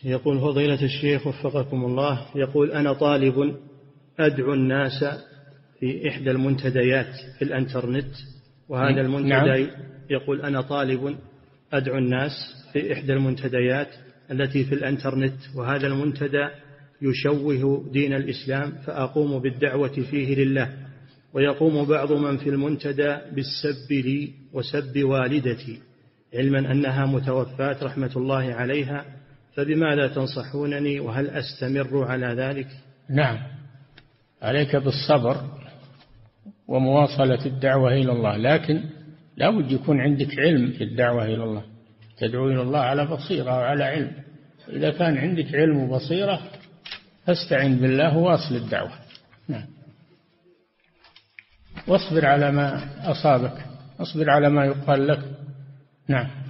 يقول فضيلة الشيخ وفقكم الله، يقول أنا طالب أدعو الناس في إحدى المنتديات في الإنترنت، وهذا المنتدى يقول أنا طالب أدعو الناس في إحدى المنتديات التي في الإنترنت، وهذا المنتدى يشوه دين الإسلام، فأقوم بالدعوة فيه لله، ويقوم بعض من في المنتدى بالسب لي وسب والدتي، علما أنها متوفاة رحمة الله عليها، فبماذا تنصحونني، وهل أستمر على ذلك؟ نعم، عليك بالصبر ومواصلة الدعوة إلى الله، لكن لا بد يكون عندك علم في الدعوة إلى الله، تدعو إلى الله على بصيرة وعلى علم. إذا كان عندك علم وبصيرة فاستعن بالله وواصل الدعوة. نعم، واصبر على ما أصابك، اصبر على ما يقال لك. نعم.